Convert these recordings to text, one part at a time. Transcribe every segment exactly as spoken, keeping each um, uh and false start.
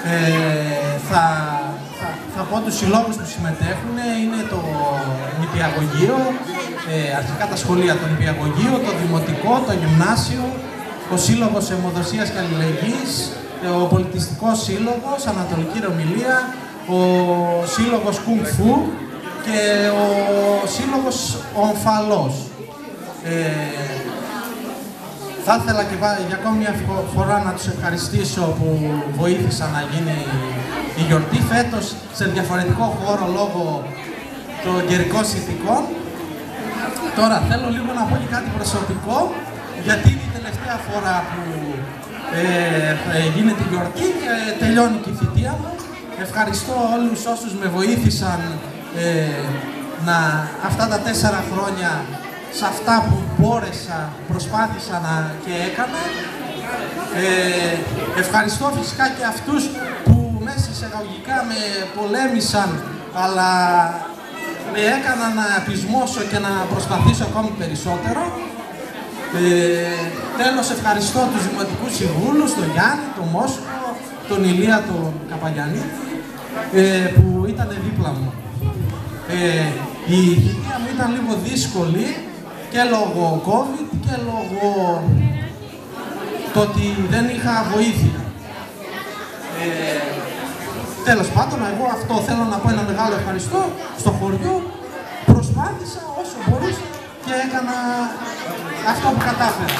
Ε, θα, θα, θα πω τους συλλόγους που συμμετέχουν. Είναι το νηπιαγωγείο, ε, αρχικά τα σχολεία, το νηπιαγωγείο, το δημοτικό, το γυμνάσιο, ο Σύλλογος Αιμοδοσίας και Αλληλεγγύης, ο Πολιτιστικός Σύλλογος, Ανατολική Ρωμιλία, ο Σύλλογος Κουνγκ Φου και ο Σύλλογος Ομφαλός. Ε, θα ήθελα και για ακόμη μια φορά να τους ευχαριστήσω που βοήθησαν να γίνει η γιορτή φέτος σε διαφορετικό χώρο λόγω των καιρικών συνθηκών. Τώρα θέλω λίγο να πω και κάτι προσωπικό, γιατί είναι η τελευταία φορά που ε, γίνεται η γιορτή και τελειώνει και η θητεία μου. Ευχαριστώ όλους όσους με βοήθησαν ε, να, αυτά τα τέσσερα χρόνια σε αυτά που μπόρεσα, προσπάθησα να και έκανα. Ε, ευχαριστώ φυσικά και αυτούς που μέσα εισαγωγικά με πολέμησαν, αλλά με έκαναν να πεισμώσω και να προσπαθήσω ακόμη περισσότερο. Ε, τέλος, ευχαριστώ τους δημοτικούς συμβούλους, τον Γιάννη, τον Μόσχο, τον Ηλία, τον Καπαγιαννή, ε, που ήταν δίπλα μου. Ε, η θητεία μου ήταν λίγο δύσκολη και λόγω COVID και λόγω το ότι δεν είχα βοήθεια. Ε, τέλος πάντων, εγώ αυτό θέλω να πω ένα μεγάλο ευχαριστώ στο χωριό. Προσπάθησα όσο μπορούσα και έκανα αυτό που κατάφερα.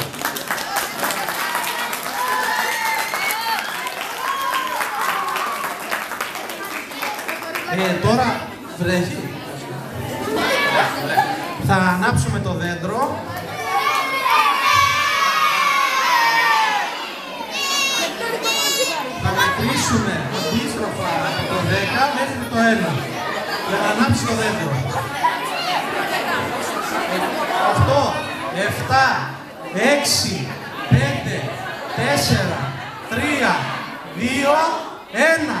Ε, τώρα βρέχει. Θα ανάψουμε το δέντρο. Θα μετρήσουμε αντίστροφα από το δέκα μέχρι το ένα για να ανάψει το δέντρο. οκτώ, επτά, έξι, πέντε, τέσσερα, τρία, δύο, ένα.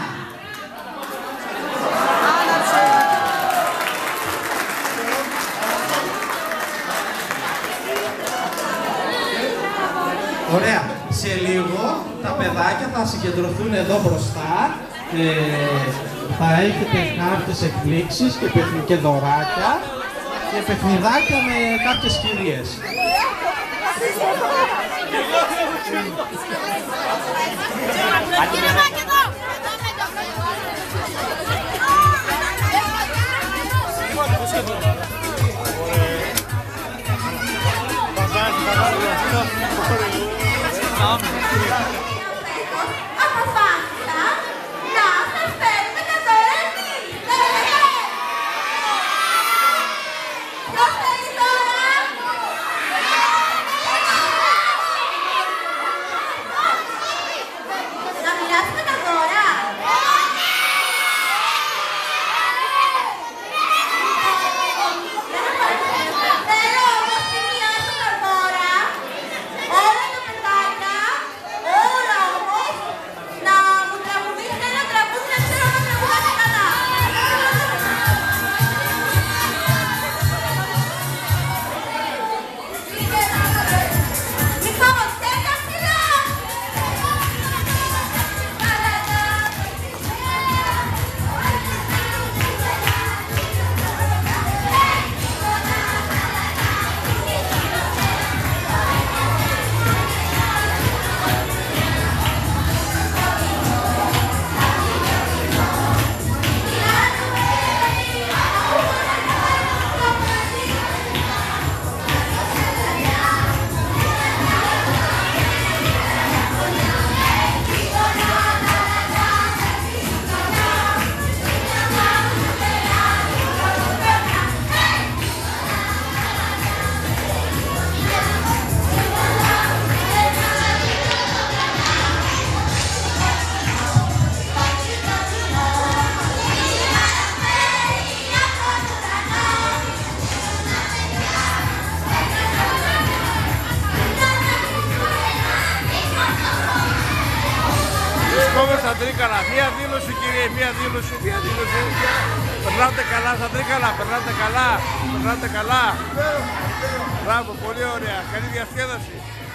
Ωραία. Σε λίγο τα παιδάκια θα συγκεντρωθούν εδώ μπροστά. Ε, θα έχετε κάποιες εκπλήξεις και, και δωράκια και παιχνιδάκια με κάποιες κυρίες. Αποφάσισα να σας φέρουμε τα δώρα εμείς. Ποιος θέλει δώρα? Να μοιράσουμε τα δώρα? Θέλω όμως να μοιράσω τα δώρα. Όλα τα παιδάκια, όλα όμως, να μου τραγουδήσουν ένα τραγούδι να ξέρω να τραγουδάτε καλά. Λοιπόν, τέκα ψηλά! Στα Τρίκαλα, μία δήλωση κύριε, μία δήλωση, μία δήλωση. Περνάτε καλά στα Τρίκαλα, περνάτε καλά, περνάτε καλά. Μπράβο, πολύ ωραία, καλή διασκέδαση.